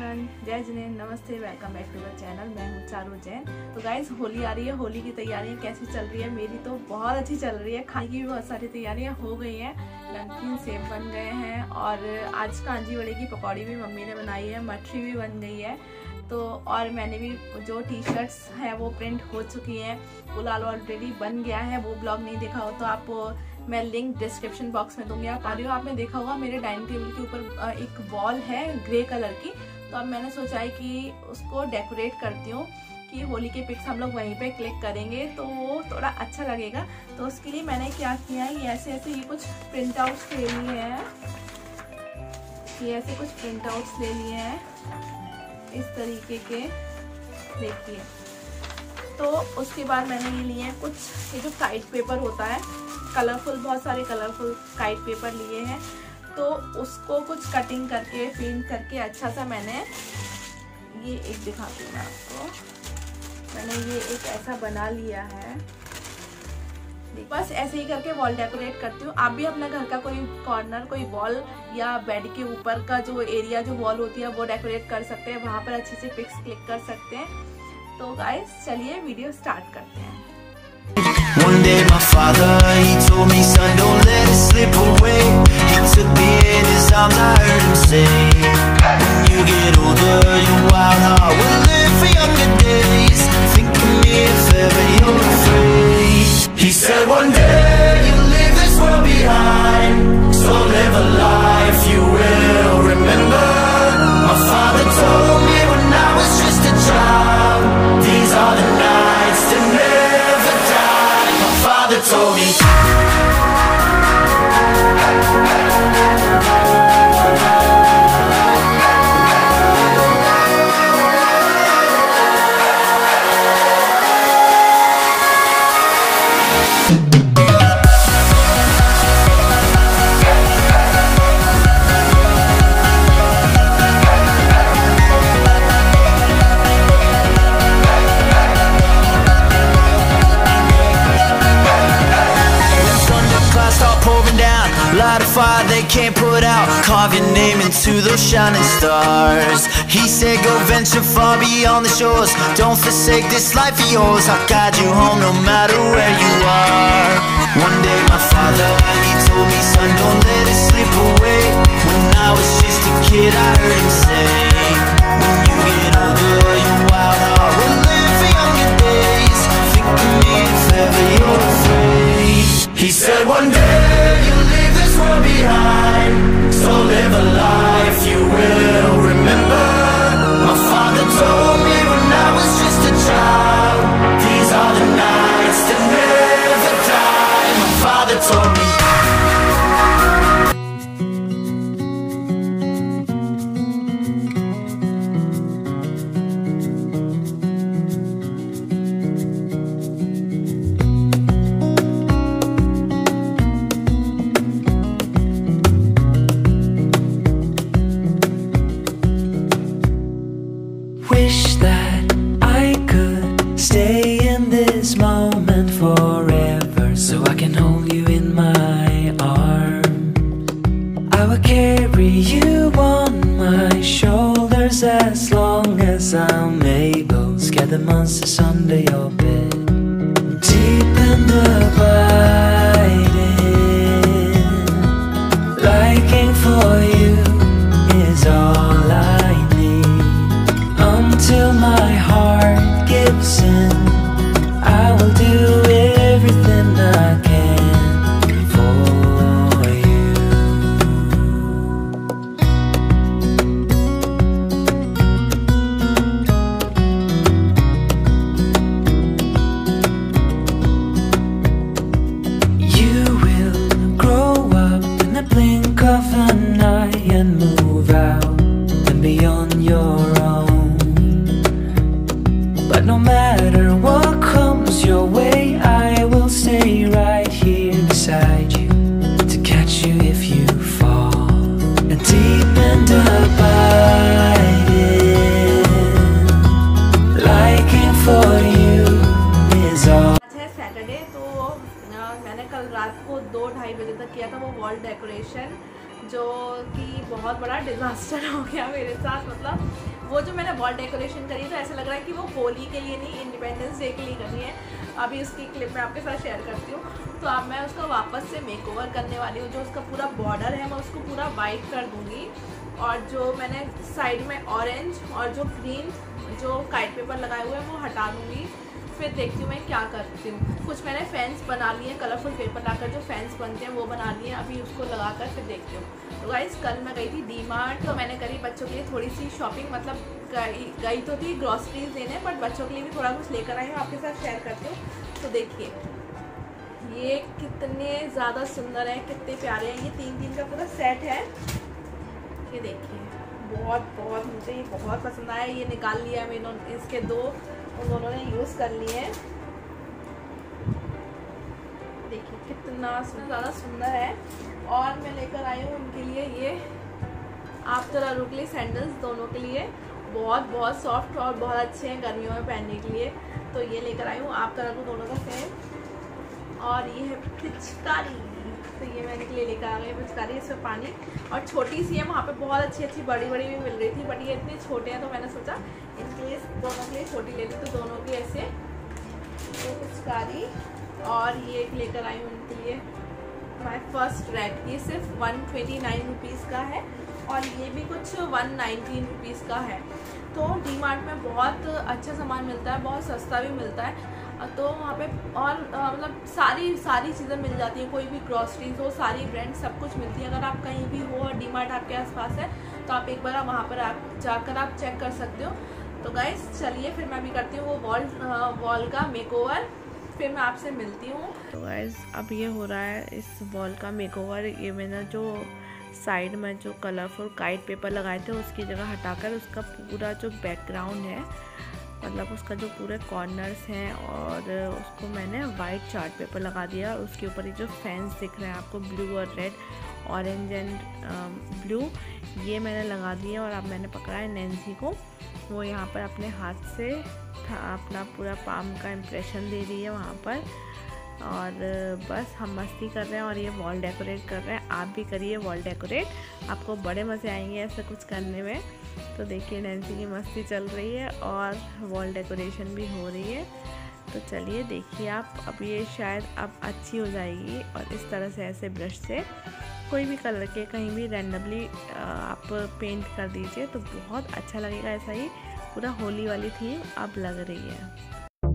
उत्तराखंड, जय जिनेंद्र, नमस्ते, welcome back to the channel. मैं हूँ चारू जैन। तो गाइज होली आ रही है, होली की तैयारियाँ कैसी चल रही है? मेरी तो बहुत अच्छी चल रही है। खाने की भी बहुत सारी तैयारियाँ हो गई हैं, नमकीन सेब बन गए हैं और आज कांजी वड़े की पकौड़ी भी मम्मी ने बनाई है, मठरी भी बन गई है। तो और मैंने भी जो टी शर्ट्स हैं वो प्रिंट हो चुकी हैं, गुलाल ऑलरेडी बन गया है। वो ब्लॉग नहीं देखा हो तो आप मैं लिंक डिस्क्रिप्शन बॉक्स में दूंगी। आपने देखा होगा मेरे डाइनिंग टेबल के ऊपर एक वॉल है ग्रे कलर की, तो अब मैंने सोचा है कि उसको डेकोरेट करती हूँ कि होली के पिक्स हम लोग वहीं पे क्लिक करेंगे तो वो थोड़ा अच्छा लगेगा। तो उसके लिए मैंने क्या किया है, ये ऐसे ये कुछ प्रिंट आउट्स ले लिए हैं, ये ऐसे कुछ प्रिंट आउट्स ले लिए हैं इस तरीके के, देखिए। तो उसके बाद मैंने ये लिए हैं कुछ, ये जो काइट पेपर होता है, कलरफुल, बहुत सारे कलरफुल काइट पेपर लिए हैं। तो उसको कुछ कटिंग करके पेंट करके अच्छा सा मैंने ये एक दिखाती हूँ मैं आपको, मैंने ये एक ऐसा बना लिया है। बस ऐसे ही करके वॉल डेकोरेट करती हूँ। आप भी अपने घर का कोई कॉर्नर, कोई वॉल या बेड के ऊपर का जो एरिया, जो वॉल होती है वो डेकोरेट कर सकते हैं, वहां पर अच्छे से पिक्स क्लिक कर सकते हैं। तो गाइस चलिए वीडियो स्टार्ट करते हैं। One day my father, he told me, son, don't let it slip away. He took me in his arms, I heard him say, when you get older, your wild heart will live for younger days. Think of me if ever you're afraid. He said one day you'll leave this world behind, so live a life you will remember. My father told me when I was just a child, these are the nights that never die. My father told me. Light a fire they can't put out, carve your name into those shining stars. He said go venture far beyond the shores, don't forsake this life of yours. I'll guide you home no matter where you are. One day my father, he told me, son, don't let it slip away. When I was just a kid I heard him say, when you get older your wild heart will live for younger days. Think of me if ever you're afraid. He said one day you'll leave this world behind, so live a life you will remember. My father told me when I was just a child, these are the nights that never die. My father told me. Wish that I could stay in this moment forever, so I can hold you in my arms. I will carry you on my shoulders as long as I'm able. Scare the monsters under your bed, deep and abiding. Liking for you is all I need. Until my heart gives in, I will do everything I can for you. You will grow up in the blink of an eye and move out and beyond your own. But no matter what comes your way, I will stay right here beside you to catch you if you fall. And deep and abiding, liking for you is all. आज है Saturday, तो मैंने कल रात को 2-2:30 बजे तक किया था वो वॉल डेकोरेशन, जो कि बहुत बड़ा डिज़ास्टर हो गया मेरे साथ। मतलब वो जो मैंने वॉल डेकोरेशन करी तो ऐसा लग रहा है कि वो होली के लिए नहीं, इंडिपेंडेंस डे के लिए करनी है। अभी उसकी क्लिप मैं आपके साथ शेयर करती हूँ। तो अब मैं उसका वापस से मेकओवर करने वाली हूँ। जो उसका पूरा बॉर्डर है मैं उसको पूरा वाइट कर दूँगी, और जो मैंने साइड में ऑरेंज और जो ग्रीन जो काइट पेपर लगाए हुए हैं वो हटा दूँगी। फिर देखती हूँ मैं क्या करती हूँ। कुछ मैंने फैंस बना लिए हैं, कलरफुल पेपर लाकर जो फैंस बनते हैं वो बना लिए हैं। अभी उसको लगाकर फिर देखती हूँ। तो गाइस कल मैं गई थी डीमार्ट, तो मैंने करी बच्चों के लिए थोड़ी सी शॉपिंग, मतलब गई तो थी ग्रॉसरीज लेने, बट बच्चों के लिए भी थोड़ा कुछ लेकर आई हूँ, आपके साथ शेयर करती हूँ। तो देखिए ये कितने ज़्यादा सुंदर है, कितने प्यारे हैं। ये 3 का पूरा सेट है। ये देखिए बहुत मुझे ये बहुत पसंद आया। ये निकाल लिया मैंने, इसके उन दोनों ने यूज़ कर लिए हैं। देखिए कितना ज़्यादा सुंदर है। और मैं लेकर आई हूँ उनके लिए ये आफ्टर अरू के लिए सैंडल्स, दोनों के लिए बहुत सॉफ्ट और बहुत अच्छे हैं गर्मियों में पहनने के लिए। तो ये लेकर आई हूँ आफ्टर अरू दोनों का सेम। और ये है पिचकारी, तो ये मैंने के लिए लेकर आ गई पिचकारी। इसमें पानी और छोटी सी है, वहाँ पे बहुत अच्छी बड़ी भी मिल रही थी, बट ये इतने छोटे हैं तो मैंने सोचा इनके लिए दोनों के लिए छोटी लेती। तो दोनों की ऐसे तो पिचकारी। और ये एक लेकर आई हूँ उनके लिए माई फर्स्ट रैक। ये सिर्फ 129 रुपीज़ का है, और ये भी कुछ 119 रुपीज़ का है। तो डीमार्ट में बहुत अच्छा सामान मिलता है, बहुत सस्ता भी मिलता है। तो वहाँ पे और मतलब सारी चीज़ें मिल जाती हैं। कोई भी ग्रॉसरीज हो, सारी ब्रांड सब कुछ मिलती है। अगर आप कहीं भी हो और डीमार्ट आपके आसपास है तो आप एक बार वहाँ पर जाकर आप चेक कर सकते हो। तो गाइस चलिए फिर मैं भी करती हूँ वो वॉल का मेकओवर, फिर मैं आपसे मिलती हूँ। तो गाइस अब ये हो रहा है इस वॉल का मेकओवर। ये मैंने जो साइड में जो कलरफुल काइट पेपर लगाए थे उसकी जगह हटाकर उसका पूरा जो बैकग्राउंड है, मतलब उसका जो पूरे कॉर्नर्स हैं, और उसको मैंने वाइट चार्ट पेपर लगा दिया। और उसके ऊपर ये जो फैंस दिख रहे हैं आपको ब्लू और रेड, ऑरेंज एंड ब्लू, ये मैंने लगा दिया। और अब मैंने पकड़ा है नैन्सी को, वो यहाँ पर अपने हाथ से अपना पूरा पाम का इम्प्रेशन दे रही है वहाँ पर। और बस हम मस्ती कर रहे हैं और ये वॉल डेकोरेट कर रहे हैं। आप भी करिए वॉल डेकोरेट, आपको बड़े मज़े आएंगे ऐसा कुछ करने में। तो देखिए नैन्सी की मस्ती चल रही है और वॉल डेकोरेशन भी हो रही है। तो चलिए देखिए आप, अब ये शायद अब अच्छी हो जाएगी। और इस तरह से ऐसे ब्रश से कोई भी कलर के कहीं भी रैंडमली आप पेंट कर दीजिए तो बहुत अच्छा लगेगा। ऐसा ही पूरा होली वाली थीम अब लग रही है।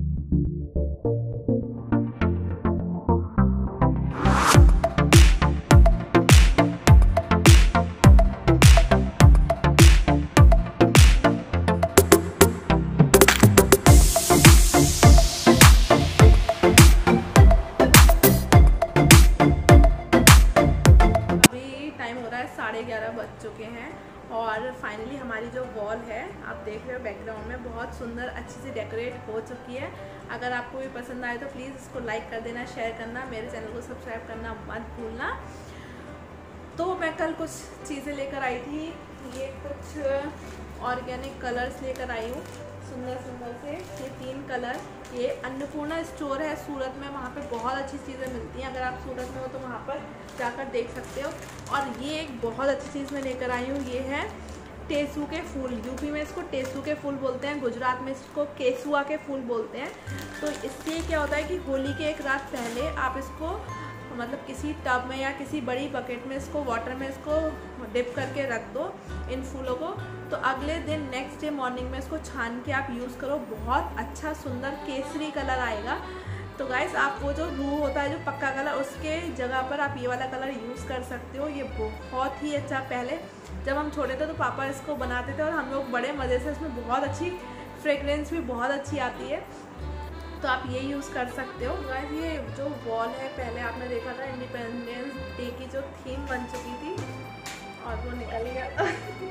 टाइम हो रहा है 11:30 बज चुके हैं। और फाइनली हमारी जो वॉल है आप देख रहे हो बैकग्राउंड में बहुत सुंदर अच्छी से डेकोरेट हो चुकी है। अगर आपको भी पसंद आए तो प्लीज़ इसको लाइक कर देना, शेयर करना, मेरे चैनल को सब्सक्राइब करना मत भूलना। तो मैं कल कुछ चीज़ें लेकर आई थी, ये कुछ ऑर्गेनिक कलर्स लेकर आई हूँ सुंदर से। ये 3 कलर, ये अन्नपूर्णा स्टोर है सूरत में, वहाँ पे बहुत अच्छी चीज़ें मिलती हैं। अगर आप सूरत में हो तो वहाँ पर जाकर देख सकते हो। और ये एक बहुत अच्छी चीज़ मैं लेकर आई हूँ, ये है टेसू के फूल। यूपी में इसको टेसू के फूल बोलते हैं, गुजरात में इसको केसुआ के फूल बोलते हैं। तो इससे क्या होता है कि होली के एक रात पहले आप इसको मतलब किसी टब में या किसी बड़ी बकेट में इसको वाटर में इसको डिप करके रख दो इन फूलों को। तो अगले दिन नेक्स्ट डे मॉर्निंग में इसको छान के आप यूज़ करो, बहुत अच्छा सुंदर केसरी कलर आएगा। तो गाइस आप वो जो रूह होता है जो पक्का कलर, उसके जगह पर आप ये वाला कलर यूज़ कर सकते हो। ये बहुत ही अच्छा, पहले जब हम छोटे थे तो पापा इसको बनाते थे और हम लोग बड़े मज़े से, इसमें बहुत अच्छी फ्रेगरेंस भी बहुत अच्छी आती है। तो आप ये यूज़ कर सकते हो। गाइस ये जो वॉल है पहले आपने देखा था इंडिपेंडेंस डे की जो थीम बन चुकी थी और वो निकल गया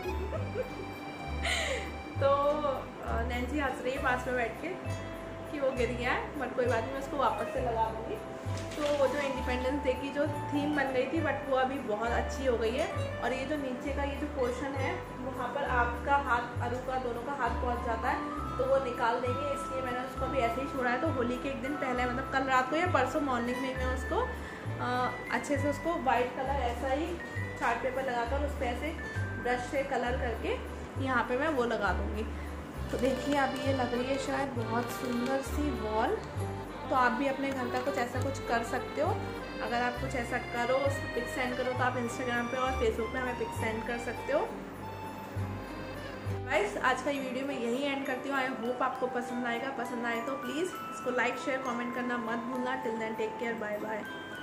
तो नैन्सी हंस रही है पास में बैठ के कि वो गिर गया है, बट कोई बात नहीं, मैं उसको वापस से लगा दूँगी। तो वो जो इंडिपेंडेंस डे की जो थीम बन रही थी बट वो अभी बहुत अच्छी हो गई है। और ये जो नीचे का ये जो पोर्शन है वहाँ पर आपका हाथ, अरू का, दोनों का हाथ पहुँच जाता है, तो वो निकाल देंगे, इसलिए मैंने उसको भी ऐसे ही छोड़ा है। तो होली के एक दिन पहले, मतलब कल रात को या परसों मॉर्निंग में मैं उसको अच्छे से उसको वाइट कलर ऐसा ही चार्ट पेपर लगाकर उस पर ऐसे ब्रश से कलर करके यहाँ पे मैं वो लगा दूँगी। तो देखिए अभी ये लग रही है शायद बहुत सुंदर सी वॉल। तो आप भी अपने घर का कुछ ऐसा कुछ कर सकते हो। अगर आप कुछ ऐसा करो, पिक सेंड करो, तो आप इंस्टाग्राम पे और फेसबुक पे हमें पिक सेंड कर सकते हो। गाइस आज का ये वीडियो मैं यही एंड करती हूँ। आई होप आपको पसंद आएगा। पसंद आए तो प्लीज़ इसको लाइक शेयर कमेंट करना मत भूलना। Till then take care, bye bye.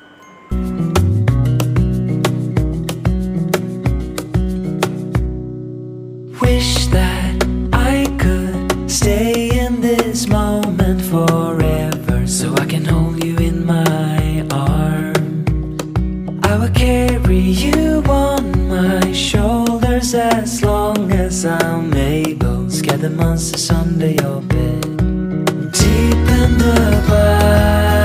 Wish that I could stay in this moment forever, so I can hold you in my arms. I will carry you on my shoulders as long as I'm able. Scare the monsters under your bed, deep in the black.